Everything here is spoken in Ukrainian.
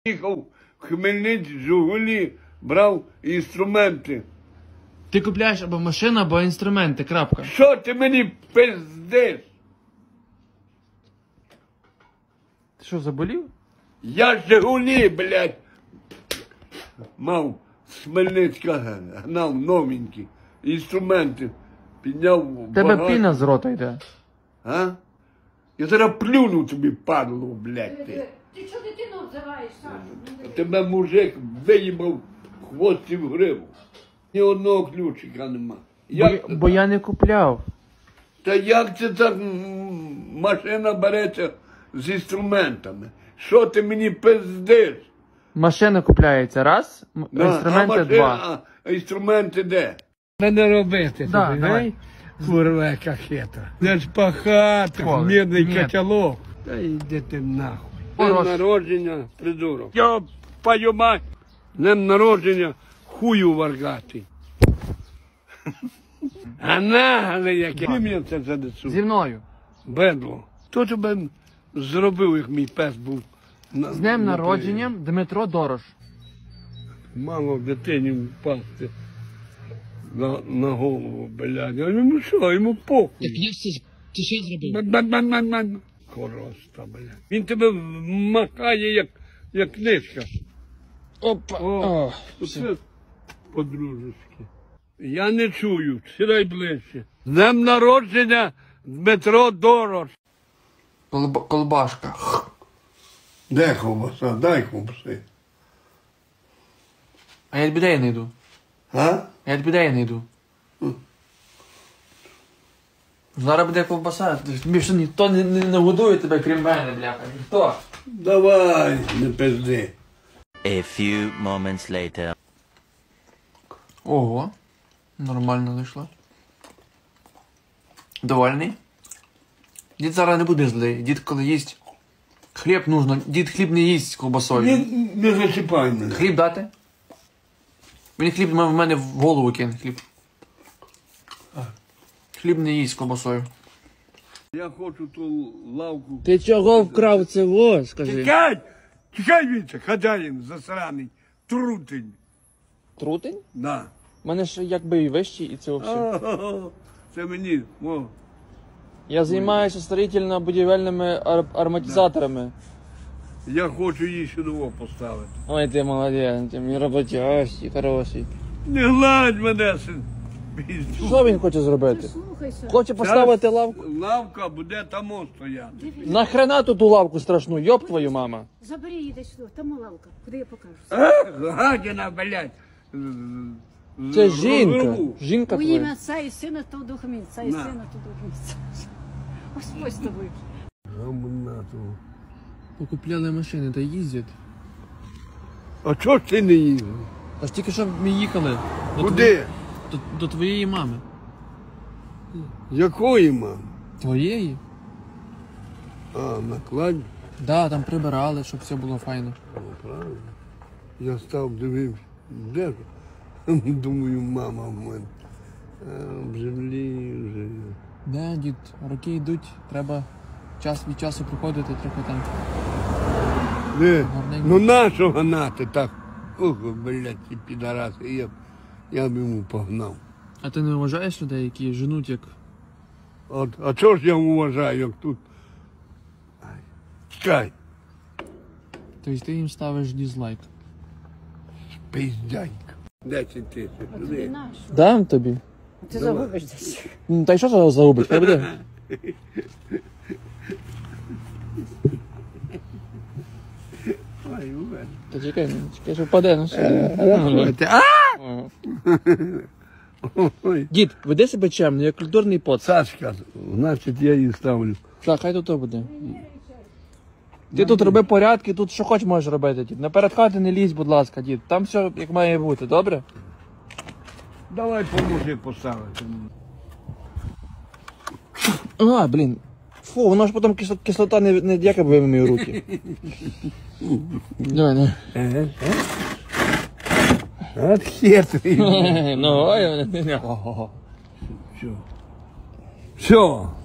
Їхав в Хмельницький, Жигулі, брав інструменти. Ти купляєш або машину, або інструменти, крапка. Що ти мені пиздиш? Ти що, заболів? Я Жигулі, блядь, мав з Хмельницька, гнав новенькі інструменти, підняв Тебе багато. піна з рота йде. А? Я зараз плюну тобі, падло, блядь, ти. Ти чого дитину обзиваєш, Саша? Тебе мужик виїбав хвості в гриву. Ні одного ключика нема. Бо я не купляв. Та як це так машина береться з інструментами? Що ти мені пиздиш? Машина купляється раз, інструменти два. А інструменти де? Не робити Да, тобі, давай. гей? Курва, яка хитра. Не ж по хатах, О, мідний ні. котелок. Та йди ти нахуй. Днем Хорош. народження, придурок. Я пою мать. Днем народження, хую варгатий. А нагле яке. Ти мені це занесу. Зі мною. Бедло. Хто тебе зробив, як мій пес був? З днем народження Дмитро Дорош. Мало дитині впасти на голову, блядь. А йому що, йому похуй. Ти що зробив? Короста, блядь. Він тебе макає, як книжка. Опа. О, це по-дружески. Я не чую, сідай ближче. З днем народження Дмитро Дорош. Колбашка. Де ковбаса? Дай ковбаси. А я тобі не йду. А? Я тобі не йду. Зараз буде ковбаса. Більше ніхто не годує тебе, крім мене, бляха. Ніхто. Давай, не пизди. A few moments later. Ого. Нормально вийшло. Довольний? Дід зараз не буде злий. Дід коли їсть хліб нужно. Дід хліб не їсть з ковбасою. Не зачіпай мене. Хліб дати? Він хліб в мене в голову кине хліб. Хліб не їсть з ковбасою. Я хочу ту лавку. Ти чого вкрав це во, скажи? Тікай! Тікай віце, хазяїн засраний, трутень. Трутень? Да. У мене ж якби і вищий, і це все. Це мені, о. Я займаюся строїтельно-будівельними ароматизаторами. Я хочу її сюди поставити. Ой, ти молодець, ти мій роботящий, хороший. Не гладь мене, син. Піздю. Що він хоче зробити? Слухайся. Хоче поставити лавку? Лавка буде там стояти. Нахрена тут ту лавку страшну, йоб твою мама. Забери її десь сюди, там лавка. Куди я покажу? Гадіна, блядь. Це жінка. Розрву. Жінка У твоя. ім'я Отця і Сина та Духа Отця і На. Сина та Духа Отця. Господь з тобою. Гамнату. Покупляли машини та їздять. А чого ж ти не їздив? Аж тільки що ми їхали. Куди? До твоєї мами. Якої, мам? Твоєї? А, накладь. Да, там прибирали, щоб все було файно. Правильно. Я став дивився. Де ж? Думаю, мама в мене. В землі вже. Да, дід, роки йдуть, треба час від часу приходити трохи там. Де? Гарненько. Ну нащо гнати так? Ох, блядь, ці підараси. Я б йому погнав. А ти не вважаєш людей, які женуть як... А чого ж я вважаю, як тут? Чекай, Тобто ти їм ставиш дізлайк. пиздянька. 10 тисяч. Тобі нашу. Дам тобі. Ти загубиш десь. Ну, та й що загубиш? Хай буде. Ой, Увен. Та чекай, що впаде, ну все. Ой. Дід, веди себе чемно, як культурний пот. Сашка, значить я її ставлю. Так, хай тут буде. Ти тут роби порядки, тут що хоч можеш робити, дід. Наперед хати не лізь, будь ласка, дід. Там все як має бути, добре? Давай поможи поставити. А, блін. Фу, воно ж потім кислота не дяка бо мої руки. Давай, давай. От хитрий. Ну, ой, Все. Все.